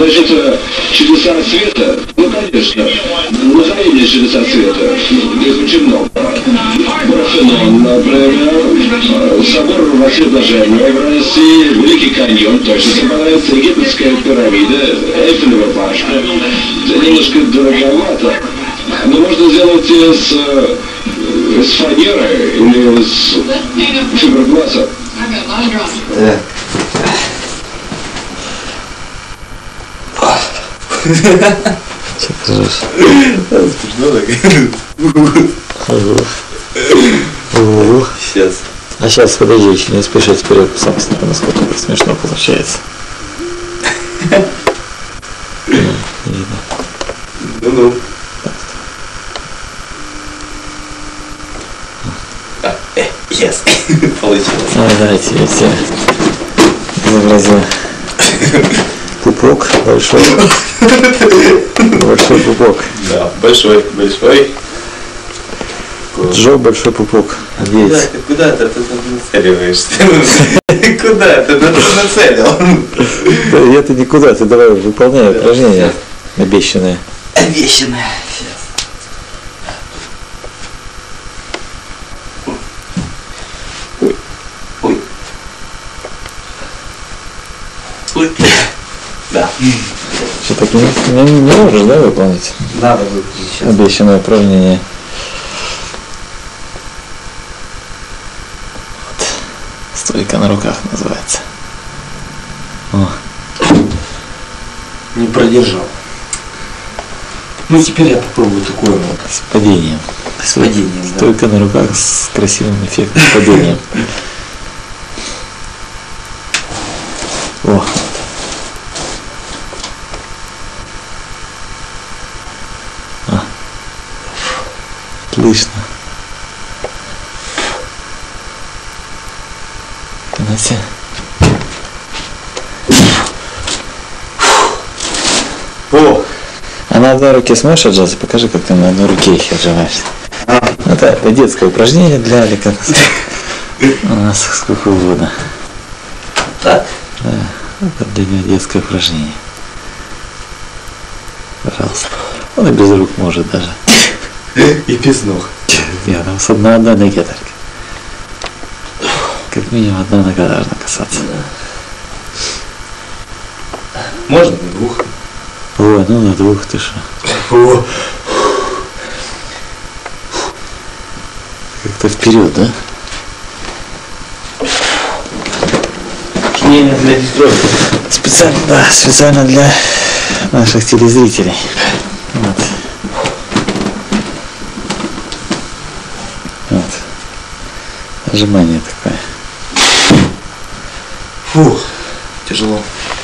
Значит, чудеса света, ну, конечно, находили чудеса света, их очень много. Парфенон, например, собор Воссоединения в России, Великий каньон, точно понравится, египетская пирамида, Эйфелева башня. Это немножко дороговато, но можно сделать из фанеры или из фиброгласа. Че ты ржешь? Смешно так. Сейчас. А сейчас, подожди, еще не спеши, теперь сам насколько это смешно получается. Ну-ну. Yes. Получилось. Давайте, я тебе изобразил пупок большой. Большой пупок. Да, большой. Джо большой пупок. Надеюсь. Куда ты нацеливаешься? Куда ты нацелил? Да это никуда, ты давай выполняй упражнения обещанные. Обещанное. Сейчас. Ой. Да. Что так не можешь, да, выполнить? Надо выключить сейчас. Обещанное упражнение. Вот. Стойка на руках называется. О. Не продержал. Ну теперь я попробую такое вот. С падением. С падением, да. Стойка на руках с красивым эффектом падения. О. Отлично. Понимаете? О! А на одной руке сможешь отжаться? Покажи, как ты на одной руке их отжимаешься. Это детское упражнение для Алика. У нас сколько угодно. Так? Да, это для него детское упражнение. Пожалуйста. Он и без рук может даже. И без ног. Нет, там с одной ноге только. Как минимум одна нога должна касаться. Можно на двух. Ой, ну на двух ты что? О. Как-то вперед, да? Упражнение для детей. Специально для наших телезрителей. Вот. Вот. Отжимание такое. Фух, тяжело.